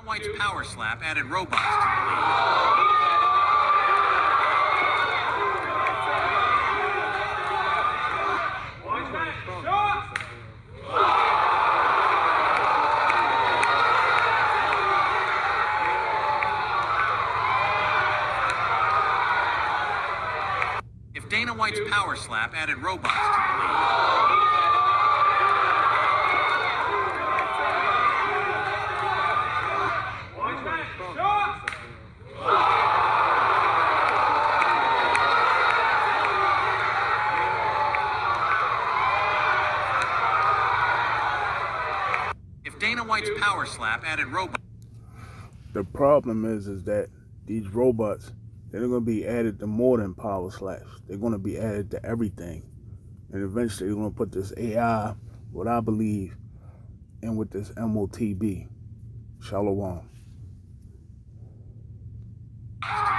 White's Power Slap added robots to the league. If Dana White's Power Slap added robots to the league. If Dana White's Power Slap added robots. The problem is that these robots, they're going to be added to more than power slaps. They're going to be added to everything. And eventually they're going to put this AI, what I believe, in with this MOTB. Shalom.